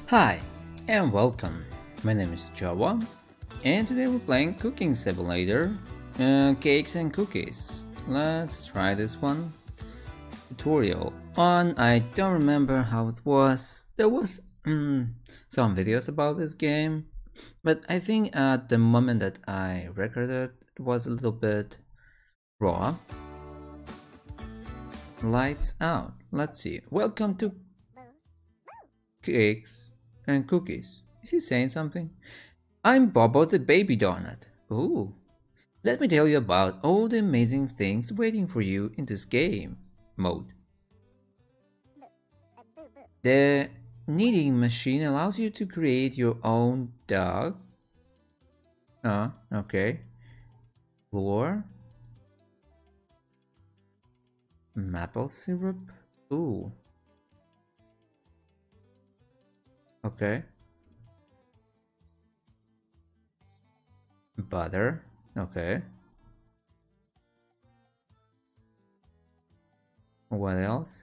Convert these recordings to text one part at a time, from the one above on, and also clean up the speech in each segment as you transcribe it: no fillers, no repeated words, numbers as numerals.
Hi and welcome. My name is Jawa, and today we're playing Cooking Simulator, Cakes and Cookies. Let's try this one. Tutorial on. I don't remember how it was. There was some videos about this game, but I think at the moment that I recorded it was a little bit raw. Lights out. Let's see. Welcome to Cakes and Cookies. Is he saying something? I'm Bobo the Baby Donut. Ooh. Let me tell you about all the amazing things waiting for you in this game mode. The kneading machine allows you to create your own dough. Okay. Flour. Maple syrup. Ooh. Okay. Butter. Okay. What else?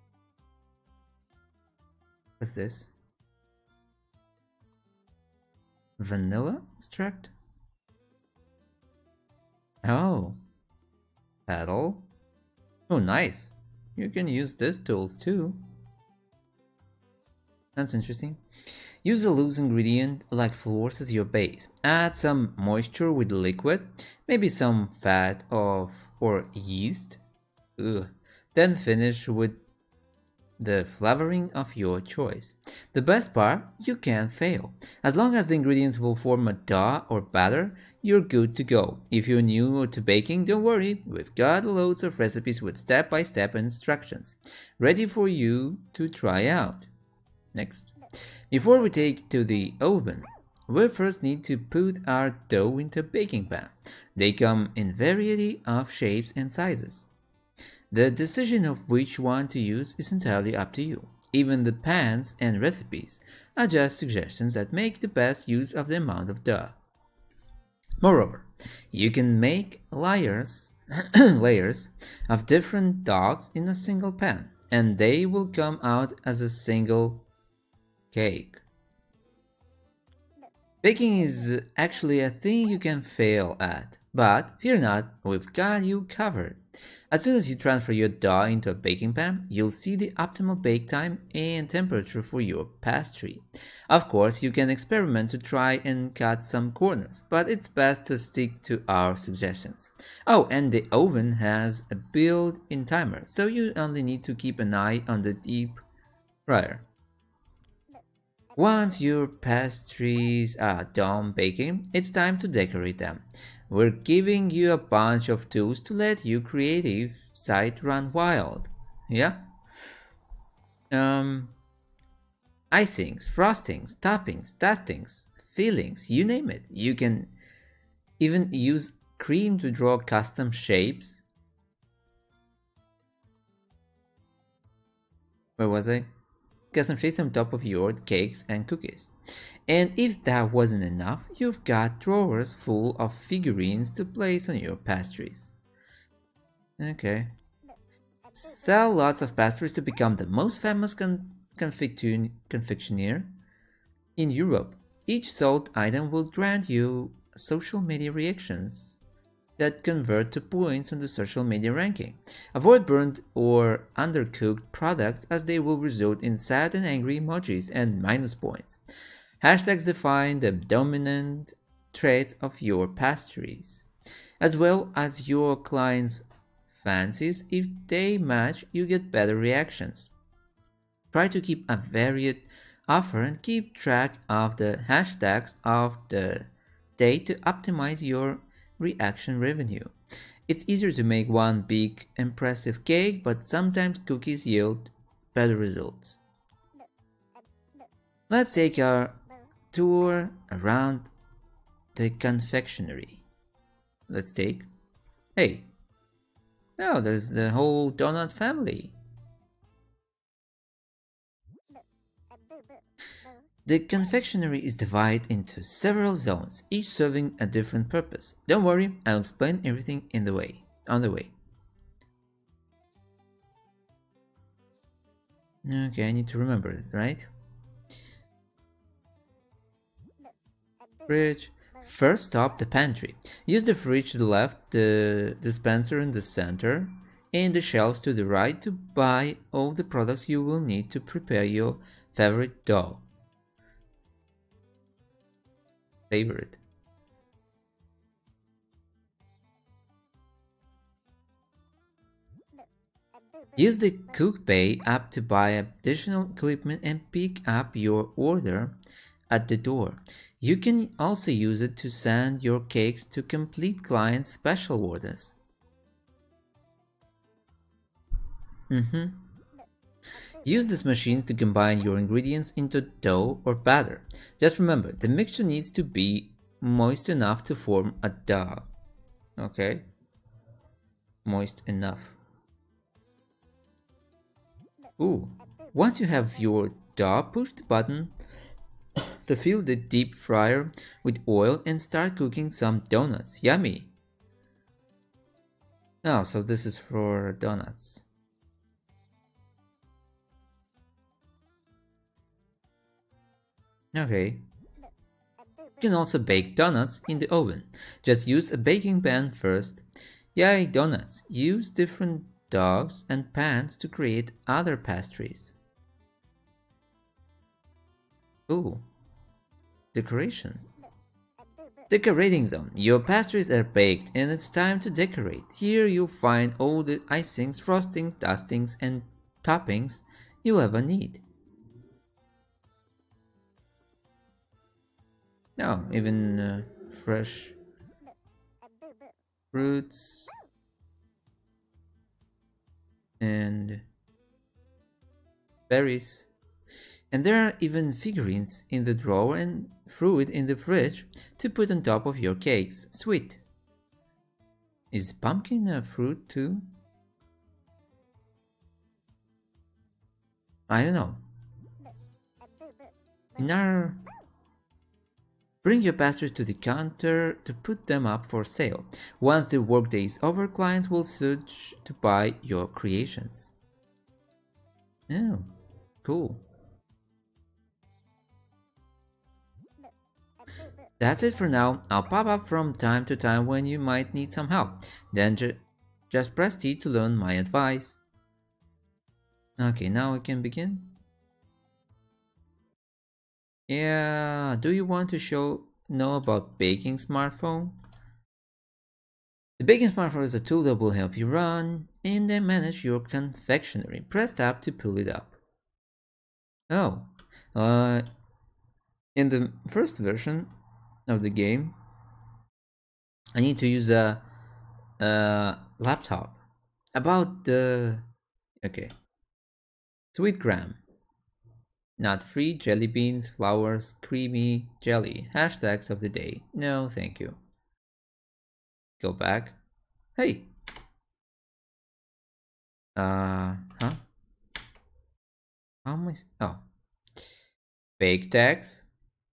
What's this? Vanilla extract? Oh. Paddle. Oh, nice. You can use these tools too. That's interesting. Use a loose ingredient like flours as your base. Add some moisture with liquid, maybe some fat or yeast. Ugh. Then finish with the flavoring of your choice. The best part, you can't fail. As long as the ingredients will form a dough or batter, you're good to go. If you're new to baking, don't worry, we've got loads of recipes with step-by-step instructions ready for you to try out. Next. Before we take to the oven, we first need to put our dough into a baking pan. They come in variety of shapes and sizes. The decision of which one to use is entirely up to you. Even the pans and recipes are just suggestions that make the best use of the amount of dough. Moreover, you can make layers layers of different doughs in a single pan, and they will come out as a single cake. Baking is actually a thing you can fail at, but fear not, we've got you covered. As soon as you transfer your dough into a baking pan, you'll see the optimal bake time and temperature for your pastry. Of course, you can experiment to try and cut some corners, but it's best to stick to our suggestions. Oh, and the oven has a built-in timer, so you only need to keep an eye on the deep fryer. Once your pastries are done baking, it's time to decorate them. We're giving you a bunch of tools to let your creative side run wild. Yeah? Um, Icings, frostings, toppings, dustings, fillings, you name it. You can even use cream to draw custom shapes. Where was I? Custom shapes on top of your cakes and cookies. And if that wasn't enough, you've got drawers full of figurines to place on your pastries. Okay. Sell lots of pastries to become the most famous confectioner in Europe. Each sold item will grant you social media reactions that convert to points on the social media ranking. Avoid burnt or undercooked products as they will result in sad and angry emojis and minus points. Hashtags define the dominant traits of your pastries, as well as your clients' fancies. If they match, you get better reactions. Try to keep a varied offer and keep track of the hashtags of the day to optimize your reaction revenue. It's easier to make one big, impressive cake, but sometimes cookies yield better results. Let's take our tour around the confectionery. Let's take. Hey, oh, there's the whole donut family. The confectionery is divided into several zones, each serving a different purpose. Don't worry, I'll explain everything on the way. Okay, I need to remember it, right? Fridge. First stop the pantry. Use the fridge to the left, the dispenser in the center, and the shelves to the right to buy all the products you will need to prepare your favorite dough. Favorite. Use the CookPay app to buy additional equipment and pick up your order at the door. You can also use it to send your cakes to complete clients' special orders. Mhm. Use this machine to combine your ingredients into dough or batter. Just remember, the mixture needs to be moist enough to form a dough. Okay? Moist enough. Ooh. Once you have your dough, push the button to fill the deep fryer with oil and start cooking some donuts. Yummy! Oh, so this is for donuts. Okay. You can also bake donuts in the oven. Just use a baking pan first. Yay, donuts! Use different doughs and pans to create other pastries. Ooh, decoration. Decorating zone. Your pastries are baked and it's time to decorate. Here you'll find all the icings, frostings, dustings, and toppings you'll ever need. No, even fresh fruits and berries. And there are even figurines in the drawer and fruit in the fridge to put on top of your cakes. Sweet. Is pumpkin a fruit too? I don't know. In our Bring your pastries to the counter to put them up for sale. Once the workday is over, clients will search to buy your creations. Oh, cool. That's it for now. I'll pop up from time to time when you might need some help. Then just press T to learn my advice. Okay, now we can begin. Yeah, do you want to know about baking smartphone? The baking smartphone is a tool that will help you run and then manage your confectionery. Press tab to pull it up. Oh, uh, in the first version of the game, I need to use a laptop. About the okay, sweet gram, not free jelly beans, flowers, creamy jelly. Hashtags of the day. No, thank you. Go back. Hey. Huh? How am I? Oh, bake tags.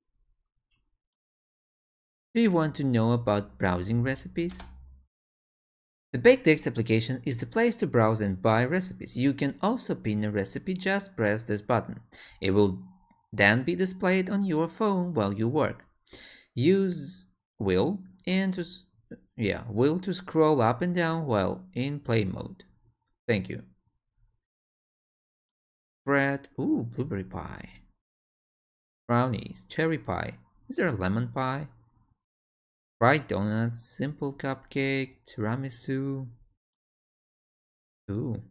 Do you want to know about browsing recipes? The BakeText application is the place to browse and buy recipes. You can also pin a recipe, just press this button. It will then be displayed on your phone while you work. Use will and to will to scroll up and down while in play mode. Thank you. Bread, ooh, blueberry pie. Brownies, cherry pie. Is there a lemon pie? Fried donuts, simple cupcake, tiramisu. Ooh.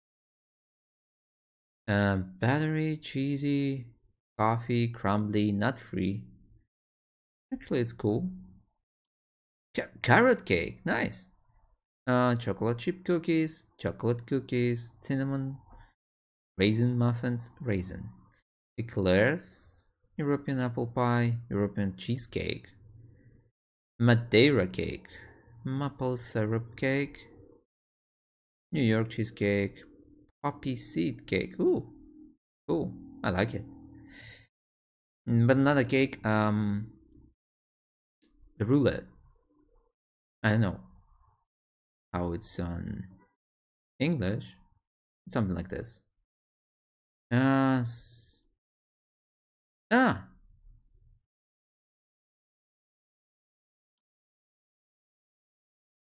Battery, cheesy, coffee, crumbly, nut free. Actually, it's cool. Carrot cake, nice. Chocolate chip cookies, chocolate cookies, cinnamon, raisin muffins, raisin. Eclairs, European apple pie, European cheesecake, Madeira cake, maple syrup cake, New York cheesecake, poppy seed cake. Ooh, cool. I like it. But not a cake. The roulette. I don't know how it's on English. Something like this. Uh, ah,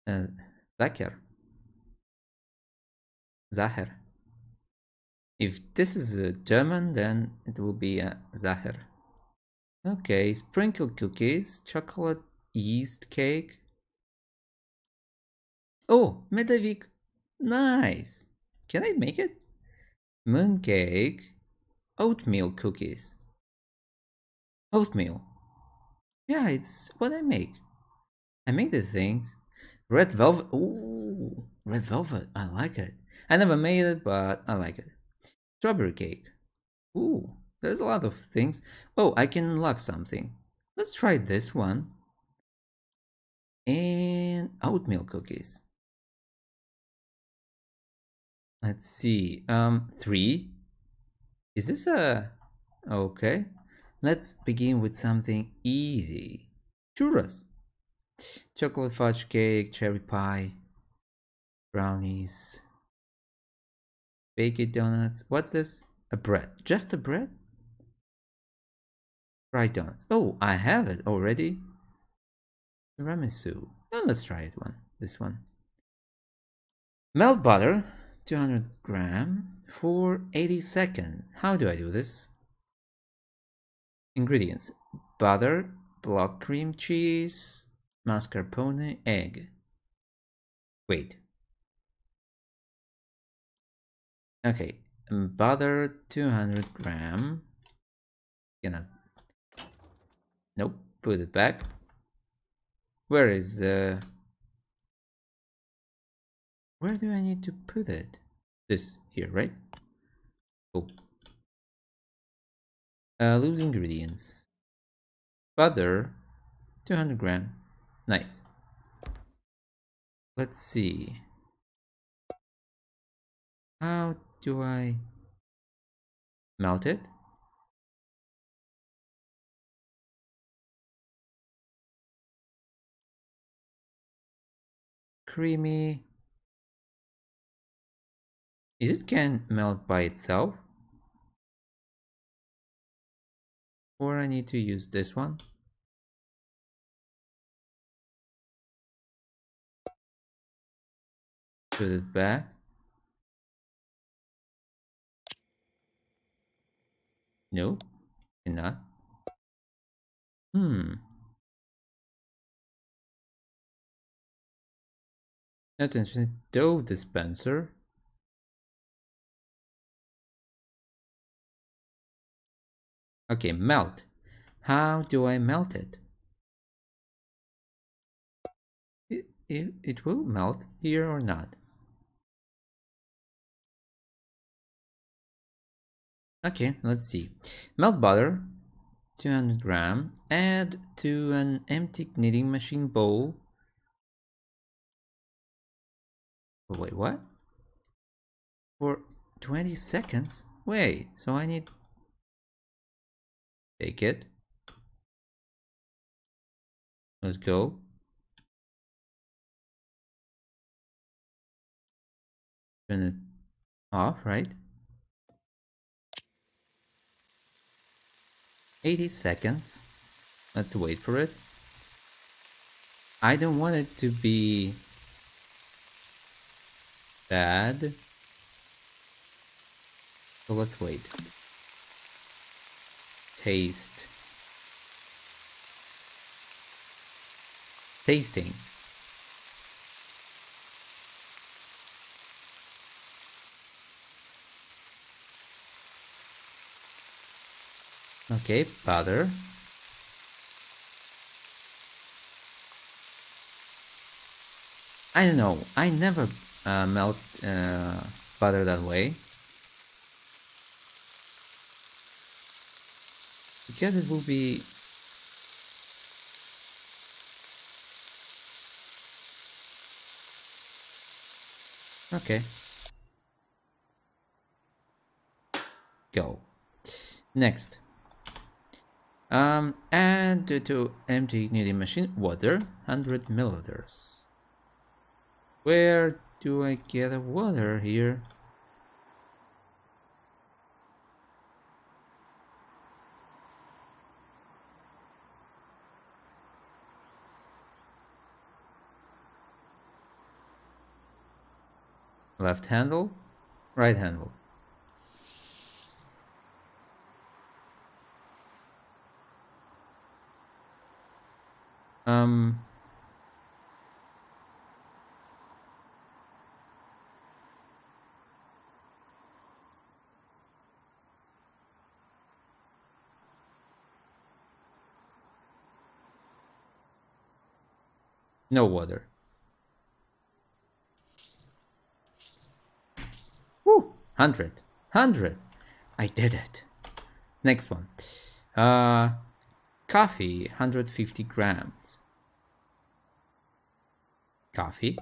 Uh, Zahir. Zahir. If this is German, then it will be Zahir. Okay, sprinkle cookies, chocolate yeast cake. Oh, Medavik. Nice. Can I make it? Mooncake, oatmeal cookies. Oatmeal. Yeah, it's what I make. I make these things. Red velvet. Ooh, red velvet. I like it. I never made it, but I like it. Strawberry cake. Ooh, there's a lot of things. Oh, I can unlock something. Let's try this one. And oatmeal cookies. Let's see. Three. Is this a... Okay. Let's begin with something easy. Churros. Chocolate fudge cake, cherry pie, brownies, baked donuts. What's this? A bread. Just a bread? Fried donuts. Oh, I have it already. Tiramisu. Now let's try it one. This one. Melt butter, 200 gram for 80 seconds. How do I do this? Ingredients: butter, block cream cheese, mascarpone, egg. Wait. Okay. Butter, 200 gram. Gonna... Nope. Put it back. Where is where do I need to put it? This here, right? Oh. Loose ingredients. Butter, 200 gram. Nice. Let's see. How do I melt it? Creamy. Is it can melt by itself? Or I need to use this one? Put it back. No, cannot. Hmm. That's interesting. Dough dispenser. Okay, melt. How do I melt it? It will melt here or not? Okay, let's see. Melt butter, 200 gram. Add to an empty kneading machine bowl. Oh, wait, what? For 20 seconds? Wait, so I need... Take it. Let's go. Turn it off, right? 80 seconds. Let's wait for it. I don't want it to be bad. So let's wait. Taste. Tasting. Okay, butter. I don't know. I never melt butter that way. Because it will be... Okay. Go. Next. Add to empty kneading machine water, 100 milliliters. Where do I get a water here? Left handle, right handle. Um, no water. Woo! 100. 100. I did it. Next one. Uh, Coffee, 150 grams. Coffee.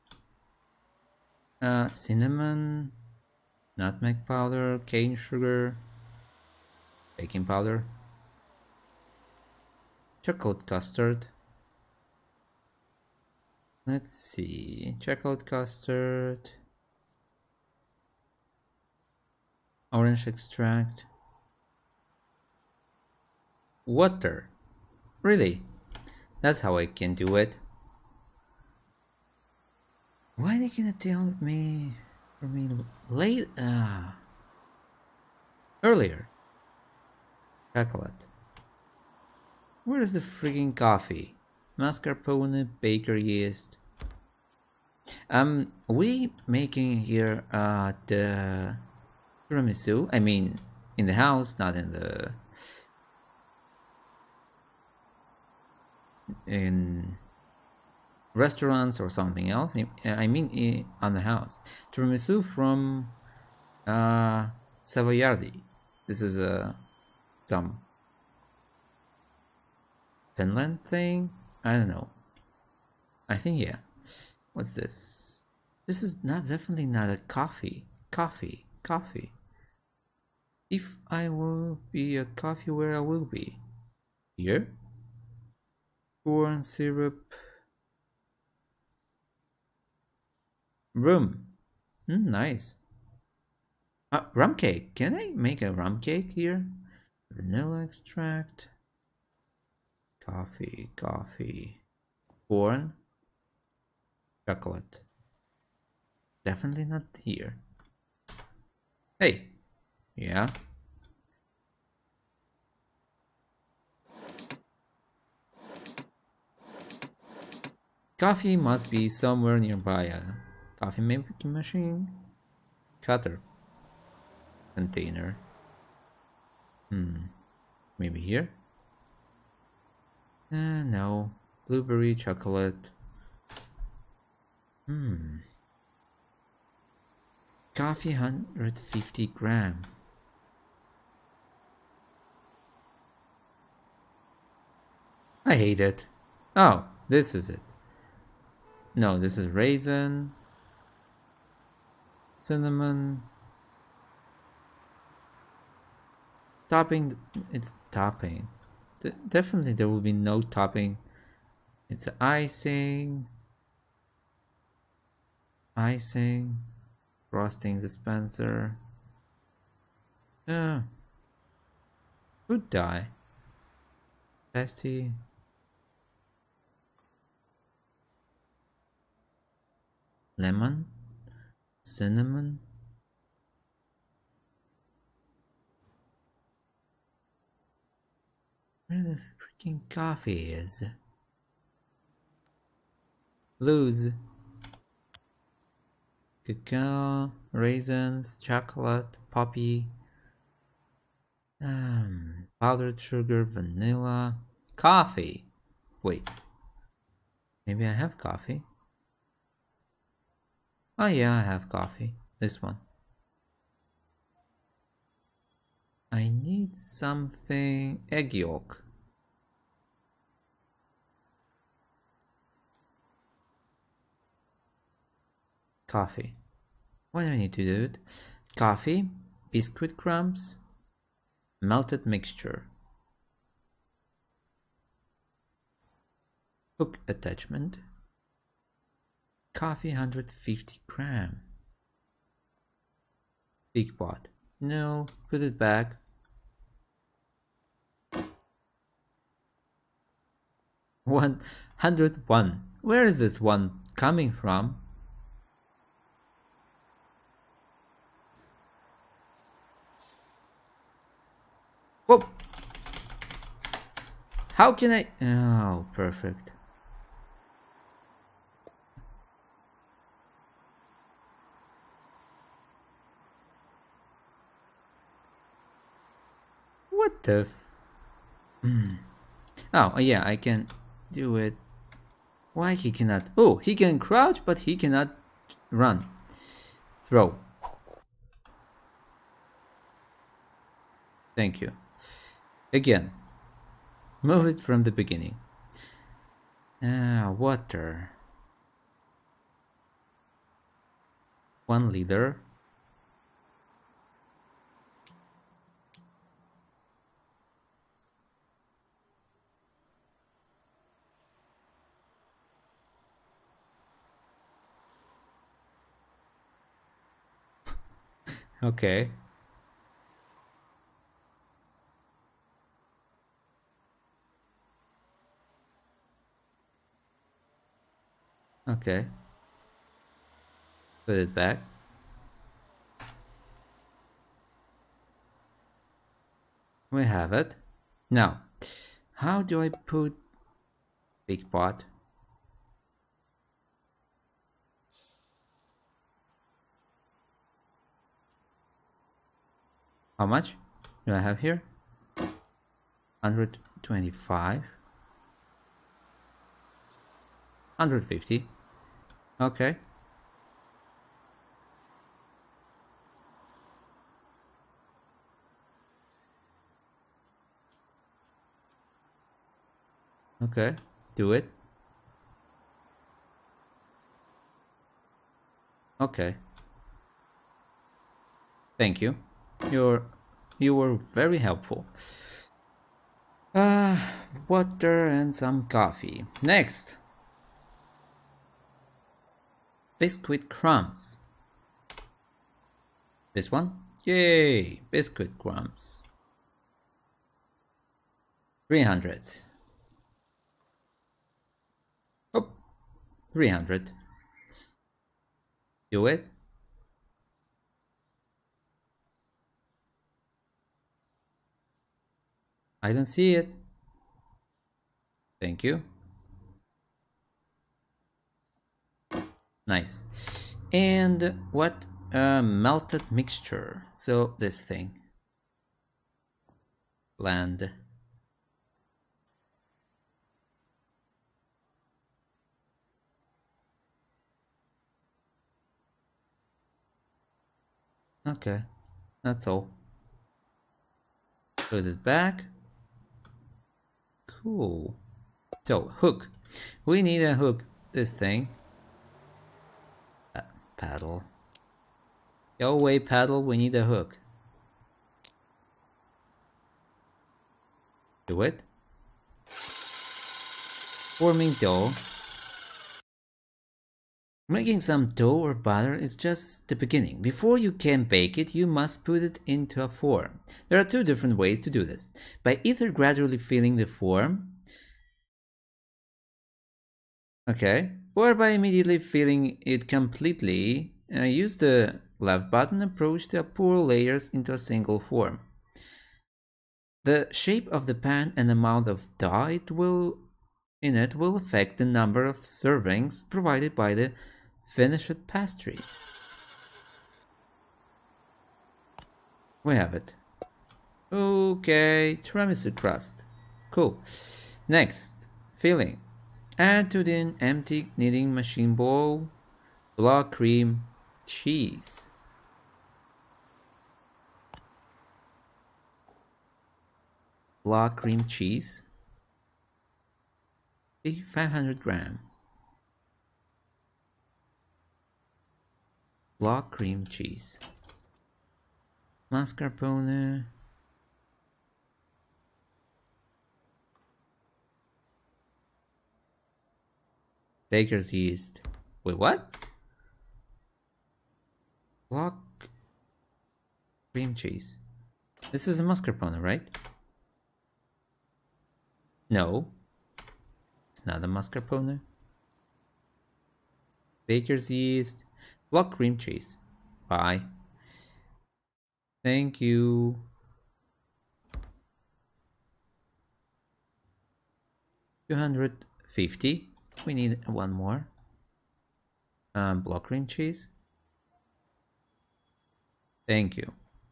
Cinnamon, nutmeg powder, cane sugar, baking powder, chocolate custard. Let's see. Chocolate custard, orange extract, water. Really? That's how I can do it. Why are they gonna tell me for me late earlier? Chocolate. Where's the freaking coffee? Mascarpone, baker yeast. We making here the tiramisu. I mean, in the house, not in restaurants or something else. I mean, on the house. Tiramisu from Savoiardi. This is some Finland thing. I don't know. I think yeah. What's this? This is not definitely not a coffee. Coffee. If I will be a coffee, where I will be? Here? Corn syrup. Rum. Nice. Rum cake. Can I make a rum cake here? Vanilla extract. Coffee. Corn. Chocolate. Definitely not here. Hey. Yeah. Coffee must be somewhere nearby. A coffee making machine. Cutter. Container. Maybe here? No. Blueberry chocolate. Coffee 150 gram. I hate it. Oh, this is it. No, this is raisin. Cinnamon. Topping. It's topping. Definitely there will be no topping. It's icing. Frosting dispenser. Yeah. Food dye. Tasty. Lemon. Cinnamon. Where this freaking coffee is? Loose. Cacao, raisins, chocolate, poppy, powdered sugar, vanilla, coffee. Wait, maybe I have coffee. Oh yeah, I have coffee. This one. I need something. Egg yolk. Coffee. Why do I need to do it? Coffee, biscuit crumbs, melted mixture. Hook attachment. Coffee 150 gram. Big pot. No, put it back. 101. Where is this one coming from? How can I? Oh, perfect. What the? Oh, yeah, I can do it. Why he cannot? Oh, he can crouch, but he cannot run. Throw. Thank you. Again, move it from the beginning. Water. 1 liter. Okay. Okay. Put it back. We have it. Now, how do I put big pot? How much do I have here? 125. 150. Okay. Okay. Do it. Okay. Thank you. You're you were very helpful. Uh, Water and some coffee. Next, biscuit crumbs. This one? Yay! Biscuit crumbs. 300. Oh, 300. Do it. I don't see it. Thank you. Nice. And what a melted mixture. So this thing. Blend. Okay, that's all. Put it back. Cool. So, hook. We need a hook. This thing. Paddle. Go away, paddle. We need a hook. Do it. Forming dough. Making some dough or batter is just the beginning. Before you can bake it, you must put it into a form. There are two different ways to do this. By either gradually filling the form, okay, or by immediately filling it completely, use the left button approach to pour layers into a single form. The shape of the pan and amount of dough in it will affect the number of servings provided by the finished pastry. We have it. Okay, tiramisu crust. Cool. Next, filling. Add to the empty kneading machine bowl block cream cheese. Block cream cheese. 500 gram. Block cream cheese. Mascarpone. Baker's yeast. Wait, what? Block cream cheese. This is a mascarpone, right? No, it's not a mascarpone. Baker's yeast. Block cream cheese. Bye. Thank you. 250. We need one more. Block cream cheese. Thank you.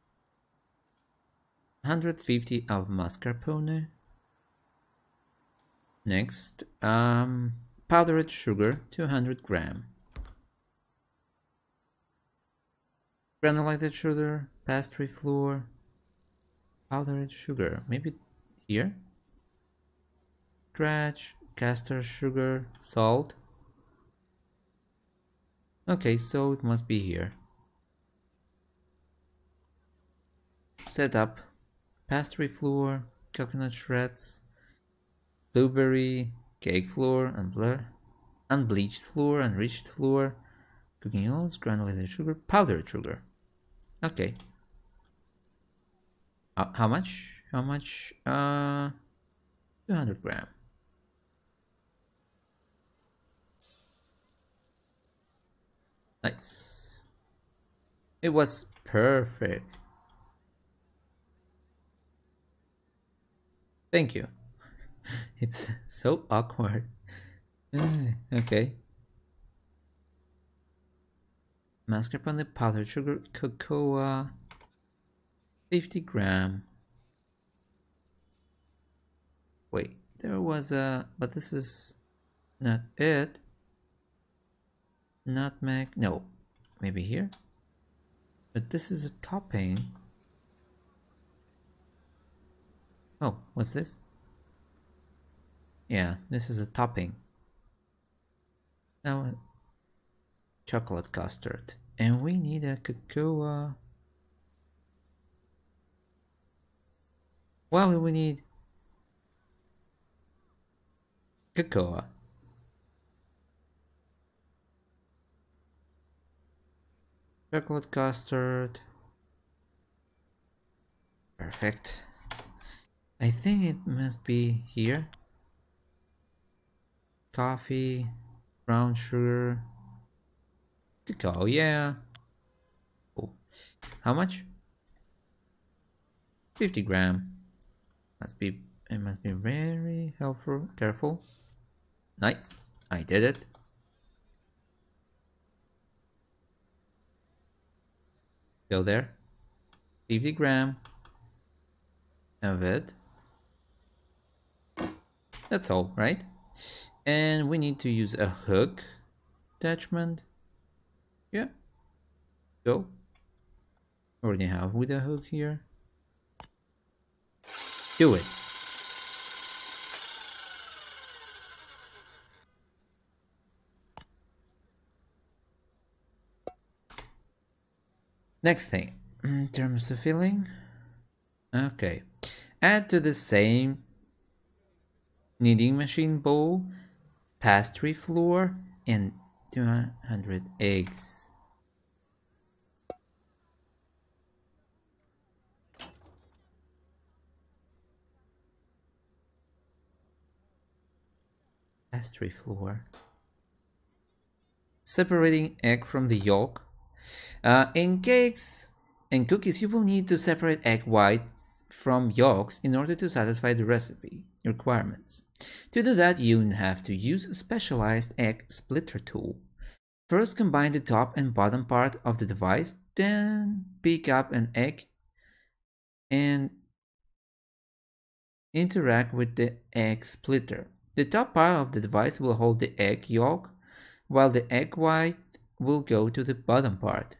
150 of mascarpone. Next, powdered sugar, 200 gram. Granulated sugar, pastry flour, powdered sugar. Maybe here? Scratch, castor sugar, salt. Okay, so it must be here. Set up pastry flour, coconut shreds, blueberry, cake flour, unbleached flour, enriched flour, cooking oils, granulated sugar, powdered sugar. Okay. How much? How much? 200 gram. Nice. It was perfect. Thank you. It's so awkward. Okay. Mascarpone, powdered sugar, cocoa, 50 gram. Wait, there was a, but this is not it. Nutmeg, no, maybe here. But this is a topping. Oh, what's this? Yeah, this is a topping. Now, chocolate custard. And we need a cocoa. Why would we need cocoa? Chocolate custard. Perfect. I think it must be here. Coffee, brown sugar, cacao, yeah. Oh, how much? 50 gram. It must be very helpful, careful. Nice, I did it. Go there. 50 gram of it. That's all, right? And we need to use a hook attachment. Yeah. Go. Already have with a hook here. Do it. Next thing, in terms of filling. Okay. Add to the same kneading machine bowl pastry flour and 200 eggs. Pastry flour. Separating egg from the yolk. In cakes and cookies, you will need to separate egg whites from yolks in order to satisfy the recipe requirements. To do that, you have to use a specialized egg splitter tool. First, combine the top and bottom part of the device, then pick up an egg and interact with the egg splitter. The top part of the device will hold the egg yolk, while the egg white will go to the bottom part.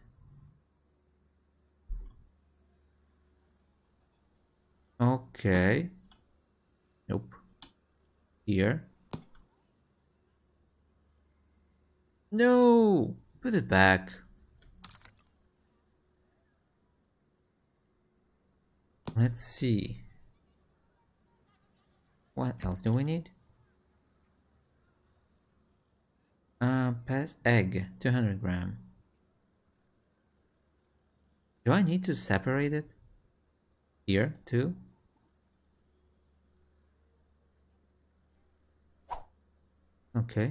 Okay. Nope. Here. No! Put it back. Let's see. What else do we need? Pass egg, 200 gram. Do I need to separate it? Here, too? Okay.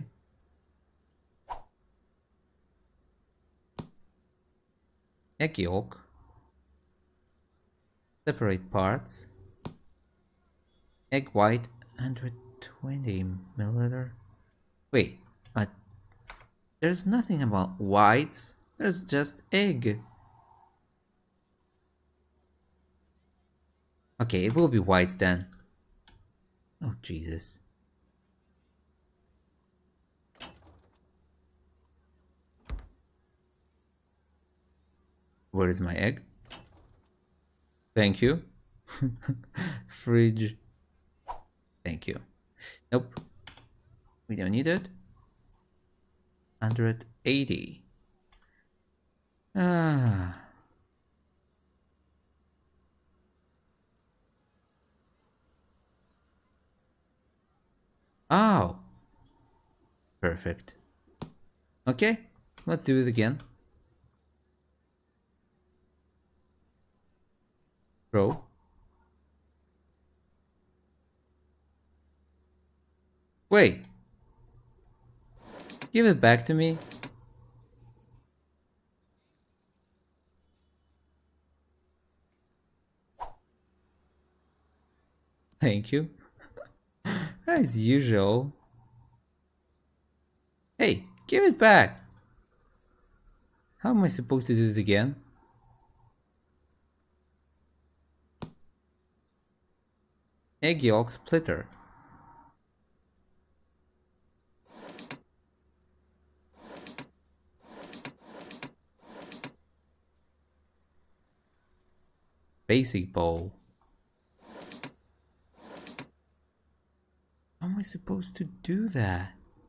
Egg yolk. Separate parts. Egg white, 100 20 milliliter. Wait, there's nothing about whites. There's just egg. Okay, it will be whites then. Oh, Jesus. Where is my egg? Thank you. Fridge. Thank you. Nope. We don't need it. 180. Ah. Oh. Perfect. Okay, let's do it again. Throw. Wait. Give it back to me. Thank you. As usual. Hey, give it back. How am I supposed to do it again? Egg yolk splitter. Basic bowl. How am I supposed to do that?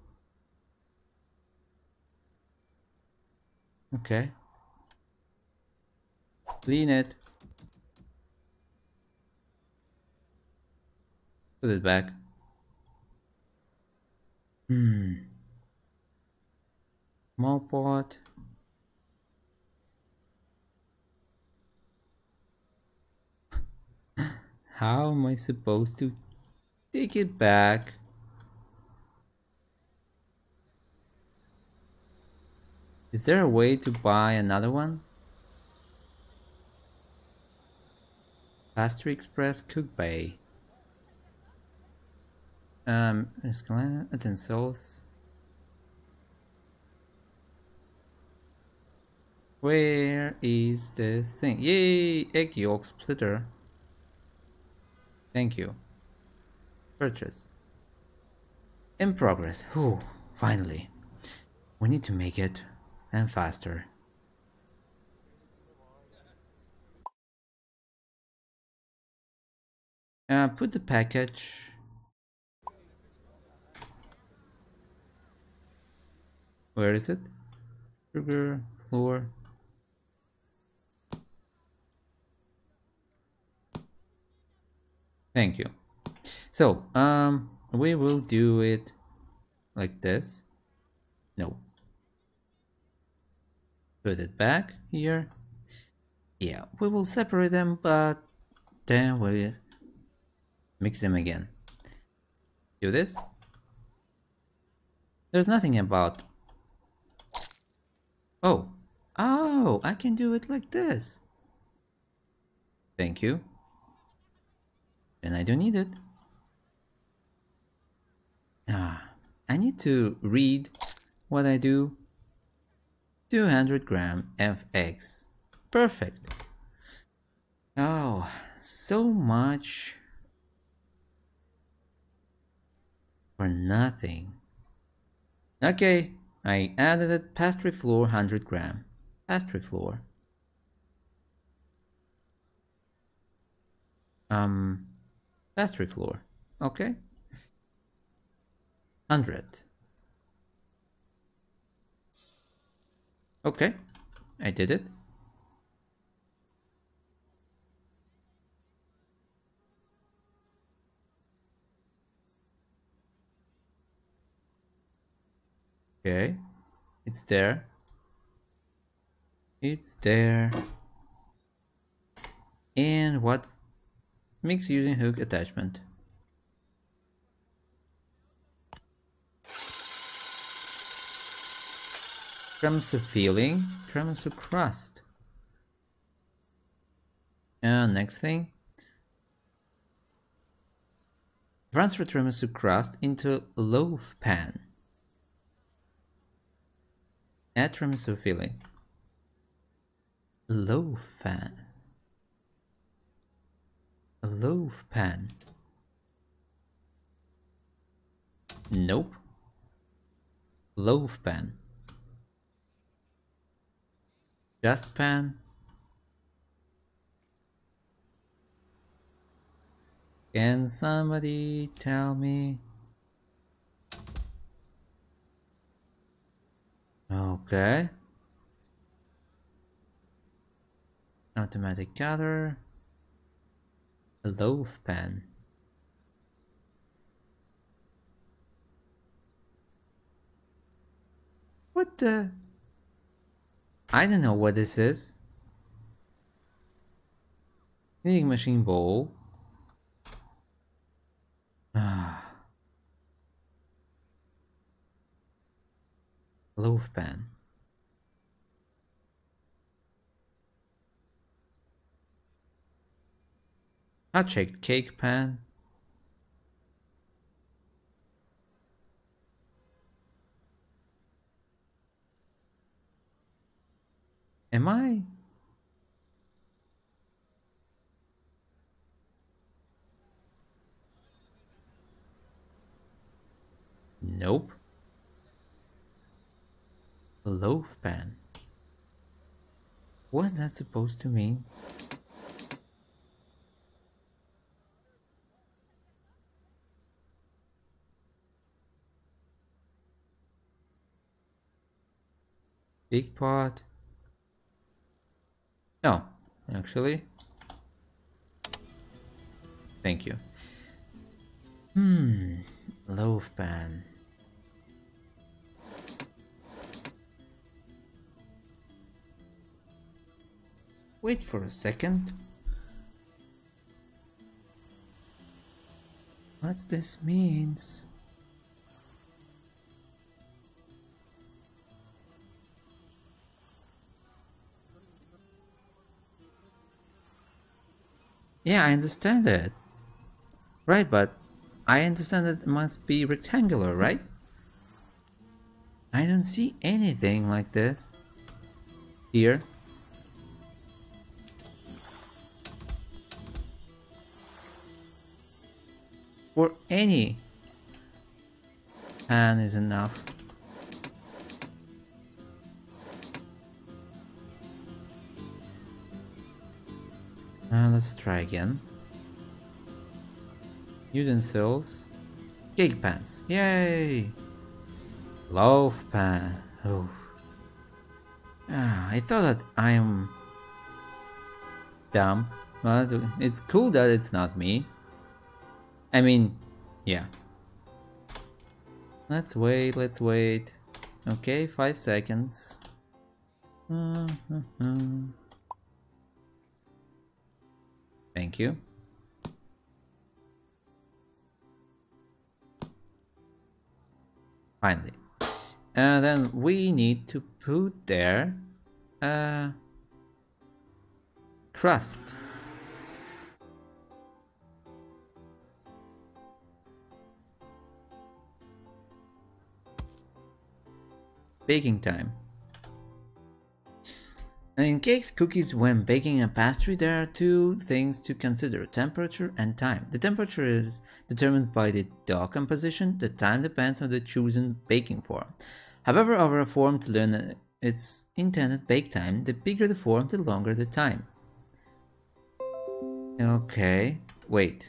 Okay. Clean it. Put it back. Small pot. How am I supposed to take it back? Is there a way to buy another one? Pastry Express Cook Bay. Utensils. Where is this thing? Yay! Egg yolk splitter. Thank you. Purchase. In progress. Whew, finally. We need to make it, and faster. Put the package. Where is it? Sugar, flour. Thank you. So, we will do it like this. No. Put it back here. Yeah, we will separate them, but then we'll mix them again. Do this. There's nothing about... Oh. Oh, I can do it like this. Thank you. And I don't need it. I need to read what I do. 200-gram FX. Perfect. Oh, so much for nothing. Okay, I added a pastry flour 100-gram. Pastry flour. Pastry flour. Okay. 100. Okay, I did it. Okay, it's there. It's there. And what's mix using hook attachment? Tiramisu filling, tiramisu crust. And next thing, Transfer tiramisu crust into loaf pan. Add tiramisu filling. Loaf pan. A loaf pan. Nope. Loaf pan. Just pan. Can somebody tell me? Okay. Automatic gather. A loaf pan. What the? I don't know what this is. Kneading machine bowl. Loaf pan. Hot shake cake pan. Am I? Nope. A loaf pan. What's that supposed to mean? Big pot. No, actually. Thank you. Loaf pan. Wait for a second. What this means? Yeah, I understand it. Right, but I understand that it must be rectangular, right? I don't see anything like this here. Or any pan is enough. Let's try again. Utensils. Cake pans. Yay! Loaf pan. Oh. I thought that I'm dumb. But it's cool that it's not me. I mean, yeah. Let's wait, let's wait. Okay, 5 seconds. Thank you. Finally. And then we need to put there crust. Baking time. In cakes, cookies, when baking a pastry, there are two things to consider: temperature and time. The temperature is determined by the dough composition, the time depends on the chosen baking form. However, over a form to learn its intended bake time, the bigger the form, the longer the time. Okay, wait.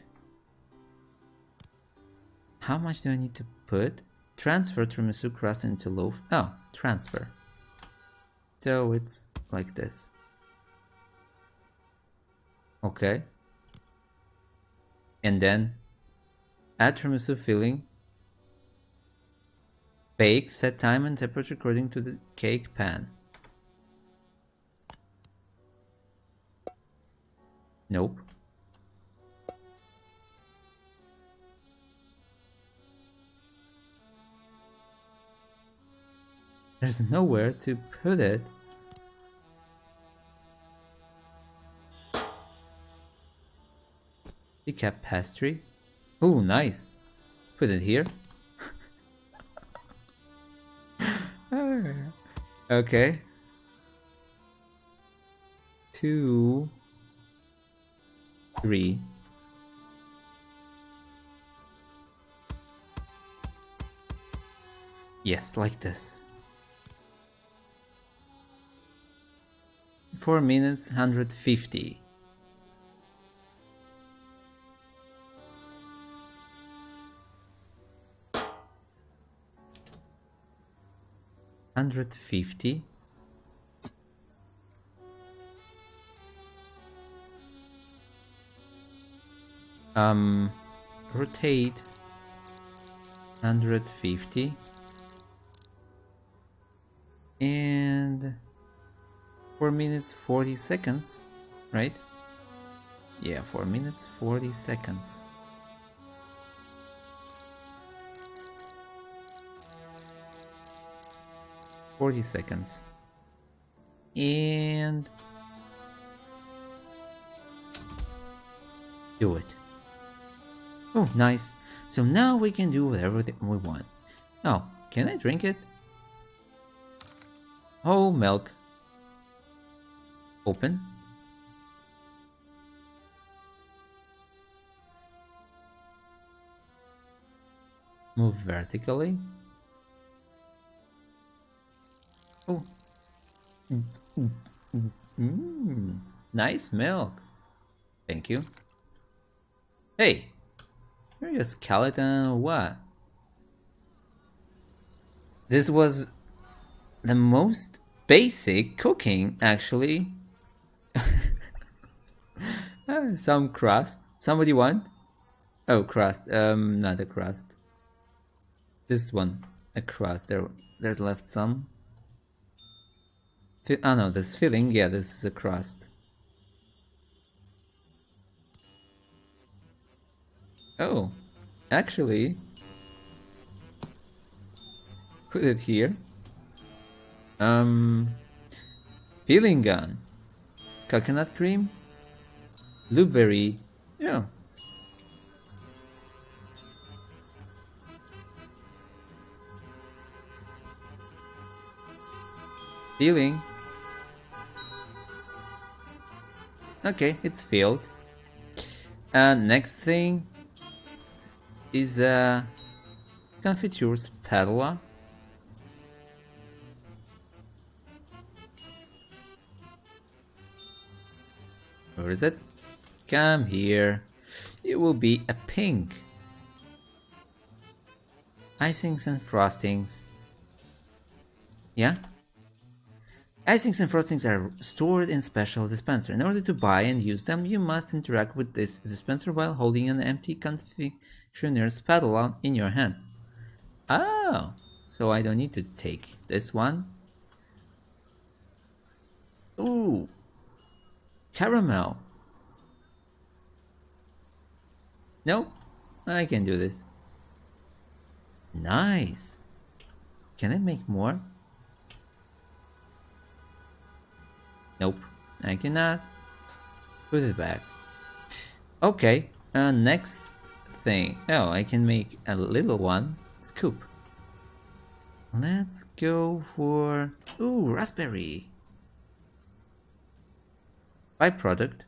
How much do I need to put? Transfer tiramisu crust into loaf. Oh, transfer. So it's like this. Okay. And then add tiramisu filling. Bake, set time and temperature according to the cake pan. Nope. There's nowhere to put it. Decaf pastry. Oh, nice. Put it here. Okay. 2, 3. Yes, like this. 4 minutes, 150. $150. Rotate 150 and 4 minutes 40 seconds, right? Yeah, 4 minutes 40 seconds. And do it. Oh, nice. So now we can do whatever we want. Oh, can I drink it? Oh, milk. Open. Move vertically. Oh. Nice milk. Thank you. Hey, you're a skeleton or what? This was the most basic cooking, actually. Some crust. Somebody want? Oh, crust. Not a crust. This one, a crust. There's left some. Oh no, this filling. Yeah, this is a crust. Oh, actually, put it here. Filling gun, coconut cream, blueberry. Yeah. Filling. Okay, it's filled. And next thing is confiture spatula. Where is it? Come here. It will be a pink. Icings and frostings. Yeah? Icings and frostings are stored in special dispenser. In order to buy and use them, you must interact with this dispenser while holding an empty confectioner spatula in your hands. Oh, so I don't need to take this one. Ooh, caramel. Nope, I can do this. Nice. Can I make more? Nope, I cannot. Put it back. Okay, next thing. Oh, I can make a little one. Scoop. Let's go for... Ooh, raspberry. Byproduct.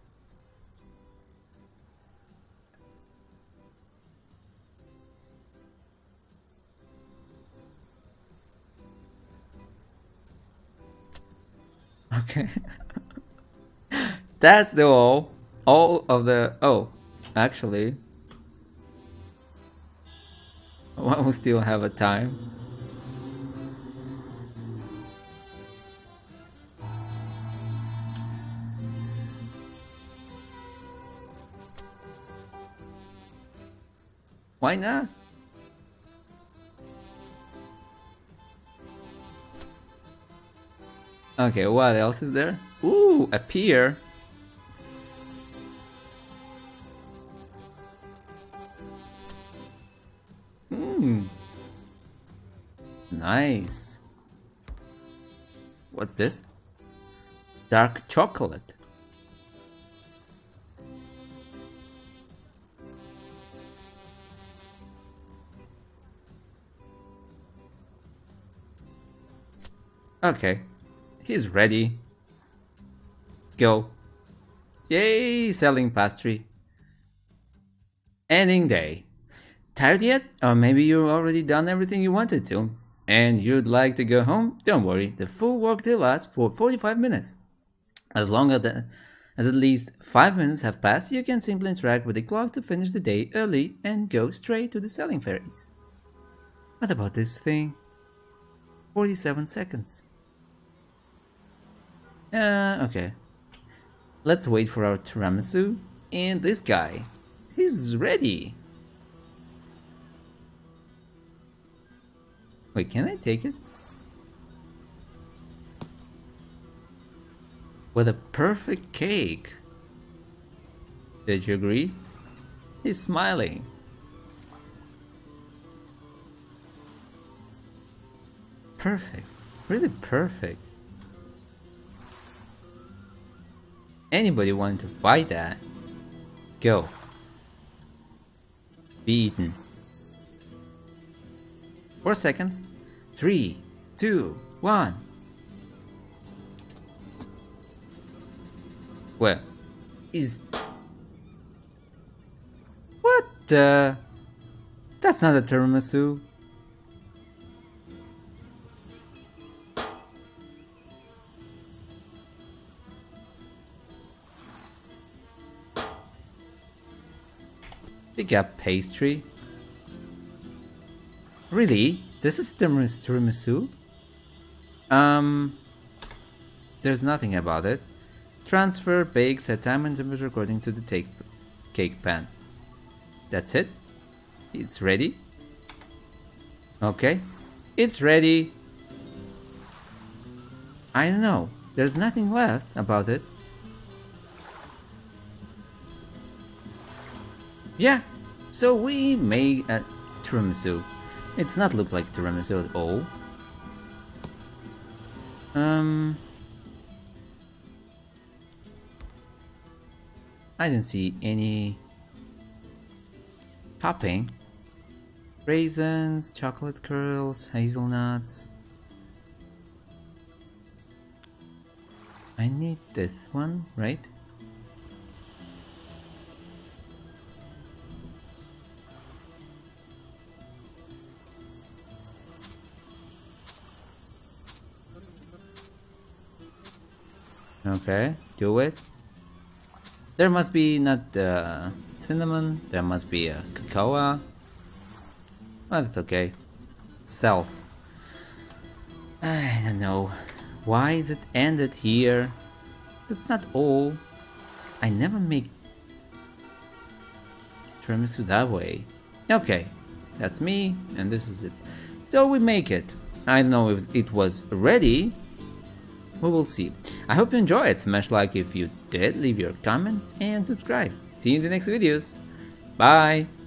Okay. That's the all of the... Oh, actually, one will still have a time. Why not? Okay, what else is there? Ooh, a pier. Nice. What's this? Dark chocolate. Okay, he's ready. Go. Yay, selling pastry. Ending day. Tired yet? Or maybe you've already done everything you wanted to, and you'd like to go home? Don't worry, the full workday lasts for 45 minutes. As long as at least 5 minutes have passed, you can simply interact with the clock to finish the day early and go straight to the selling fairies. What about this thing? 47 seconds. Okay. Let's wait for our tiramisu. And this guy, he's ready. Wait, can I take it? What a perfect cake. Did you agree? He's smiling. Perfect. Really perfect. Anybody want to buy that? Go. Be eaten. 4 seconds. 3, 2, 1. Well, is... What the... That's not a tiramisu. Pick up pastry. Really? This is tiramisu? There's nothing about it. Transfer, bake, set time and temperature according to the cake pan. That's it? It's ready? Okay. It's ready. I don't know. There's nothing left about it. Yeah, so we made a tiramisu. It's not look like tiramisu at all. I didn't see any topping. Raisins, chocolate curls, hazelnuts. I need this one, right? Okay, do it. There must be not cinnamon, there must be a cocoa. Well, that's okay. Sell. I don't know. Why is it ended here? That's not all. I never make tiramisu that way. Okay, that's me, and this is it. So we make it. I don't know if it was ready. We will see. I hope you enjoy it. Smash like if you did, leave your comments and subscribe. See you in the next videos. Bye!